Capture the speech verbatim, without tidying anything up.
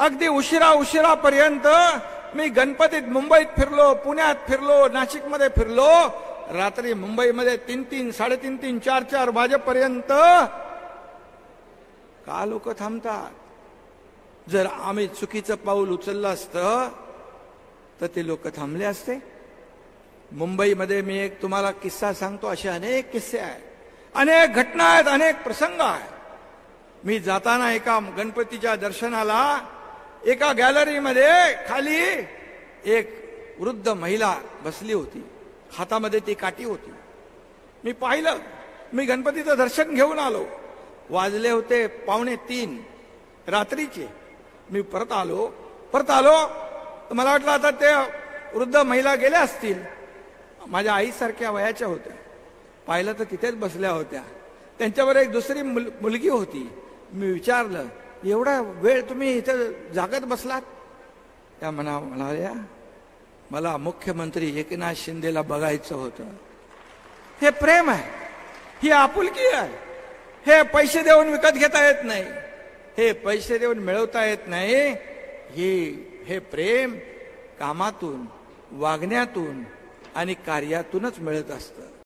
अगदी उशिरा उशिरापर्यंत मी गणपतीत मुंबईत फिरलो, पुण्यात फिरलो, नाशिकमध्ये फिरलो. रात्री मुंबईमध्ये तीन तीन साडेतीन तीन चार चार वाजेपर्यंत का लोक थांबतात? जर आम्ही चुकीचं पाऊल उचललं असतं तर ते लोक थांबले असते. मुंबईमध्ये मी एक तुम्हाला किस्सा सांगतो. असे अनेक किस्से आहेत, अनेक घटना आहेत, अनेक प्रसंग आहेत. मी जाताना एका गणपतीच्या दर्शनाला एका गॅलरीमध्ये खाली एक वृद्ध महिला बसली होती, हातामध्ये ती काठी होती. मी पाहिलं, मी गणपतीचं दर्शन घेऊन आलो. वाजले होते पावणे तीन रात्रीचे. मी परत आलो परत आलो मला वाटलं आता ते वृद्ध महिला गेल्या असतील. माझ्या आईसारख्या वयाच्या होत्या. पाहिलं तर तिथेच बसल्या होत्या. त्यांच्यावर एक दुसरी मुल मुलगी होती. मी विचारलं, एवढा वेळ तुम्ही इथं जागत बसलात? त्या म्हणा म्हणाल्या, मला मुख्यमंत्री एकनाथ शिंदेला बघायचं होतं. हे प्रेम आहे, ही आपुलकी आहे. हे पैसे देऊन विकत घेता येत नाही, हे पैसे देऊन मिळवता येत नाही. ही हे प्रेम कामातून, वागण्यातून आणि कार्यातूनच मिळत असतं.